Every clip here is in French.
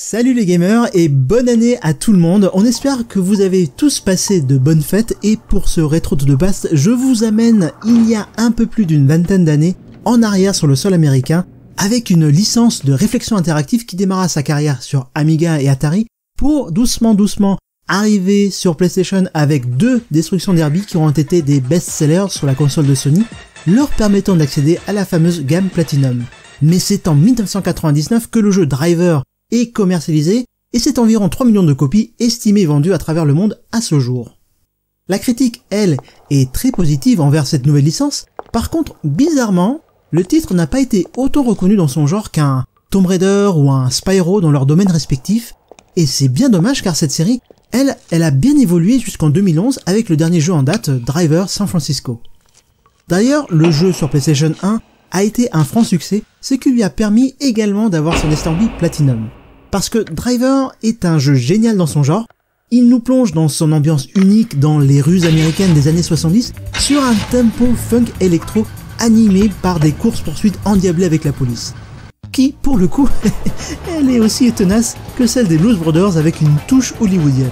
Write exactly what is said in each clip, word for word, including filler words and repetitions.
Salut les gamers et bonne année à tout le monde. On espère que vous avez tous passé de bonnes fêtes et pour ce rétro to the past, je vous amène il y a un peu plus d'une vingtaine d'années en arrière sur le sol américain avec une licence de réflexion interactive qui démarra sa carrière sur Amiga et Atari pour doucement doucement arriver sur PlayStation avec deux Destruction Derby qui ont été des best-sellers sur la console de Sony, leur permettant d'accéder à la fameuse gamme Platinum. Mais c'est en mille neuf cent quatre-vingt-dix-neuf que le jeu Driver est commercialisé et c'est environ trois millions de copies estimées vendues à travers le monde à ce jour. La critique, elle, est très positive envers cette nouvelle licence. Par contre, bizarrement, le titre n'a pas été autant reconnu dans son genre qu'un Tomb Raider ou un Spyro dans leurs domaines respectifs, et c'est bien dommage car cette série, elle, elle a bien évolué jusqu'en deux mille onze avec le dernier jeu en date, Driver San Francisco. D'ailleurs, le jeu sur PlayStation un a été un franc succès, ce qui lui a permis également d'avoir son estampille Platinum. Parce que Driver est un jeu génial dans son genre, il nous plonge dans son ambiance unique dans les rues américaines des années soixante-dix sur un tempo funk électro animé par des courses-poursuites endiablées avec la police. Qui, pour le coup, elle est aussi tenace que celle des Blues Brothers avec une touche hollywoodienne.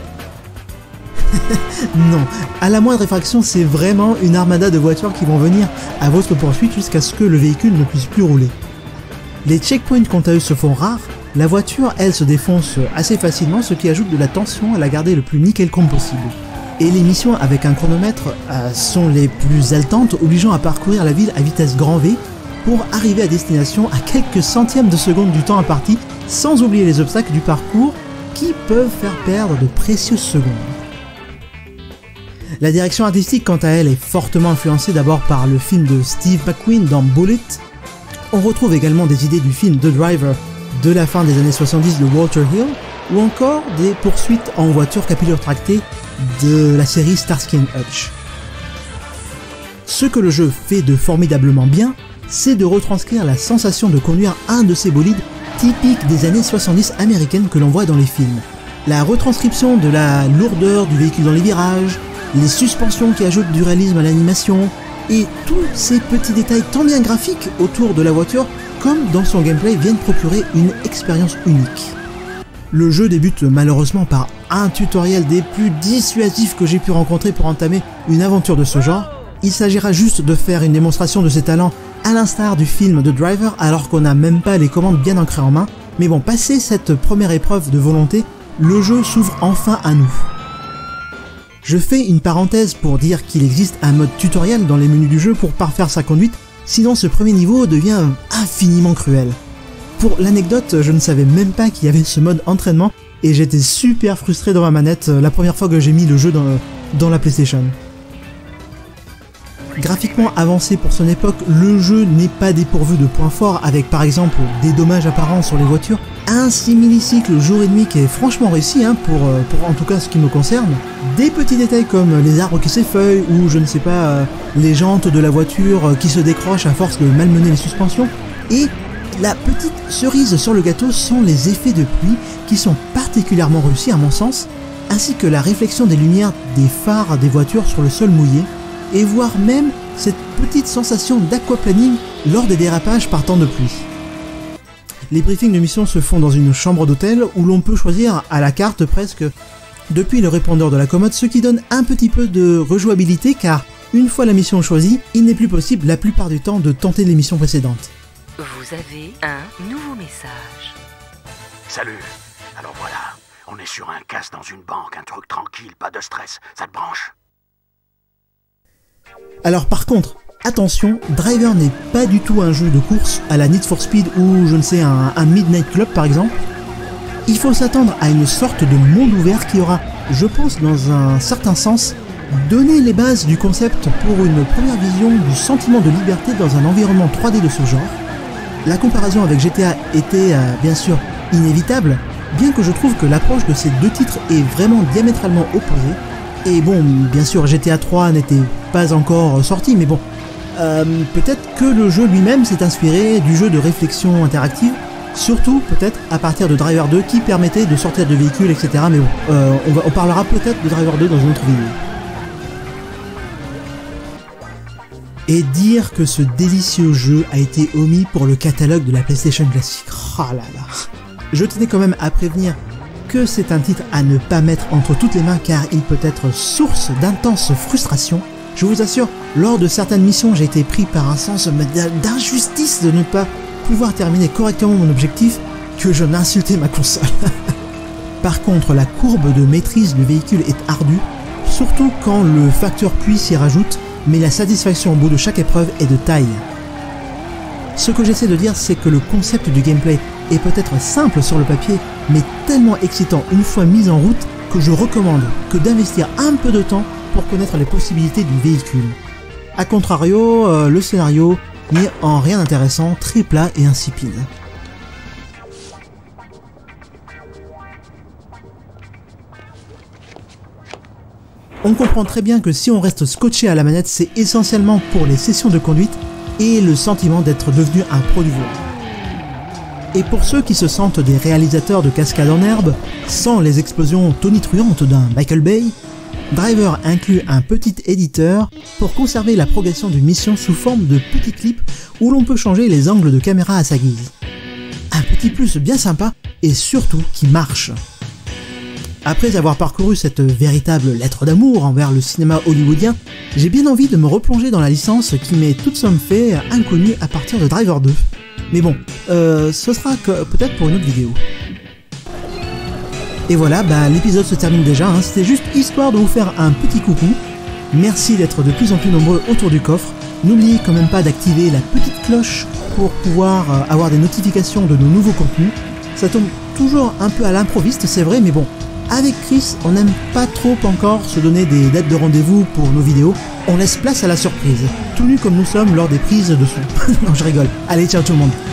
Non, à la moindre effraction, c'est vraiment une armada de voitures qui vont venir à votre poursuite jusqu'à ce que le véhicule ne puisse plus rouler. Les checkpoints quant à eux se font rares, la voiture elle se défonce assez facilement, ce qui ajoute de la tension à la garder le plus nickel comme possible. Et les missions avec un chronomètre euh, sont les plus haletantes, obligeant à parcourir la ville à vitesse grand V pour arriver à destination à quelques centièmes de seconde du temps imparti, sans oublier les obstacles du parcours qui peuvent faire perdre de précieuses secondes. La direction artistique quant à elle est fortement influencée d'abord par le film de Steve McQueen dans Bullet. On retrouve également des idées du film The Driver de la fin des années soixante-dix de Walter Hill, ou encore des poursuites en voiture capillotractée de la série Starsky and Hutch. Ce que le jeu fait de formidablement bien, c'est de retranscrire la sensation de conduire un de ces bolides typiques des années soixante-dix américaines que l'on voit dans les films. La retranscription de la lourdeur du véhicule dans les virages, les suspensions qui ajoutent du réalisme à l'animation, et tous ces petits détails tant bien graphiques autour de la voiture comme dans son gameplay viennent procurer une expérience unique. Le jeu débute malheureusement par un tutoriel des plus dissuasifs que j'ai pu rencontrer pour entamer une aventure de ce genre. Il s'agira juste de faire une démonstration de ses talents à l'instar du film The Driver alors qu'on n'a même pas les commandes bien ancrées en main, mais bon, passé cette première épreuve de volonté, le jeu s'ouvre enfin à nous. Je fais une parenthèse pour dire qu'il existe un mode tutoriel dans les menus du jeu pour parfaire sa conduite, sinon ce premier niveau devient infiniment cruel. Pour l'anecdote, je ne savais même pas qu'il y avait ce mode entraînement et j'étais super frustré dans ma manette la première fois que j'ai mis le jeu dans, dans la PlayStation. Graphiquement avancé pour son époque, le jeu n'est pas dépourvu de points forts avec par exemple des dommages apparents sur les voitures, un simili-cycle jour et nuit qui est franchement réussi hein, pour, pour en tout cas ce qui me concerne, des petits détails comme les arbres qui s'effeuillent ou je ne sais pas, euh, les jantes de la voiture qui se décrochent à force de malmener les suspensions, et la petite cerise sur le gâteau sont les effets de pluie qui sont particulièrement réussis à mon sens, ainsi que la réflexion des lumières des phares des voitures sur le sol mouillé, et voire même cette petite sensation d'aquaplaning lors des dérapages par temps de pluie. Les briefings de mission se font dans une chambre d'hôtel où l'on peut choisir à la carte presque depuis le répondeur de la commode, ce qui donne un petit peu de rejouabilité car une fois la mission choisie, il n'est plus possible la plupart du temps de tenter les missions précédentes. Vous avez un nouveau message. Salut. Alors voilà, on est sur un casse dans une banque, un truc tranquille, pas de stress. Ça te branche ? Alors par contre, attention, Driver n'est pas du tout un jeu de course à la Need for Speed ou je ne sais un, un Midnight Club par exemple. Il faut s'attendre à une sorte de monde ouvert qui aura, je pense dans un certain sens, donné les bases du concept pour une première vision du sentiment de liberté dans un environnement trois D de ce genre. La comparaison avec G T A était euh, bien sûr inévitable, bien que je trouve que l'approche de ces deux titres est vraiment diamétralement opposée. Et bon, bien sûr, G T A trois n'était pas encore sorti, mais bon, euh, peut-être que le jeu lui-même s'est inspiré du jeu de réflexion interactive, surtout peut-être à partir de Driver deux qui permettait de sortir de véhicules, et cetera. Mais bon, euh, on, va, on parlera peut-être de Driver deux dans une autre vidéo. Et dire que ce délicieux jeu a été omis pour le catalogue de la PlayStation classique. Oh là là. Je tenais quand même à prévenir que c'est un titre à ne pas mettre entre toutes les mains car il peut être source d'intenses frustrations. Je vous assure, lors de certaines missions, j'ai été pris par un sens d'injustice de ne pas pouvoir terminer correctement mon objectif que je n'insultais ma console. Par contre, la courbe de maîtrise du véhicule est ardue, surtout quand le facteur pluie s'y rajoute, mais la satisfaction au bout de chaque épreuve est de taille. Ce que j'essaie de dire, c'est que le concept du gameplay est peut-être simple sur le papier, mais tellement excitant une fois mis en route que je recommande que d'investir un peu de temps pour connaître les possibilités du véhicule. A contrario, euh, le scénario n'est en rien intéressant, très plat et insipide. On comprend très bien que si on reste scotché à la manette, c'est essentiellement pour les sessions de conduite et le sentiment d'être devenu un pro du volant. Et pour ceux qui se sentent des réalisateurs de cascades en herbe, sans les explosions tonitruantes d'un Michael Bay, Driver inclut un petit éditeur pour conserver la progression d'une mission sous forme de petits clips où l'on peut changer les angles de caméra à sa guise. Un petit plus bien sympa et surtout qui marche. Après avoir parcouru cette véritable lettre d'amour envers le cinéma hollywoodien, j'ai bien envie de me replonger dans la licence qui m'est toute somme fait inconnue à partir de Driver deux. Mais bon, euh, ce sera peut-être pour une autre vidéo. Et voilà, bah, l'épisode se termine déjà, hein. C'était juste histoire de vous faire un petit coucou. Merci d'être de plus en plus nombreux autour du coffre. N'oubliez quand même pas d'activer la petite cloche pour pouvoir euh, avoir des notifications de nos nouveaux contenus. Ça tombe toujours un peu à l'improviste, c'est vrai, mais bon. Avec Chris, on n'aime pas trop encore se donner des dates de rendez-vous pour nos vidéos. On laisse place à la surprise, tout nu comme nous sommes lors des prises de son. Non, je rigole. Allez, ciao tout le monde.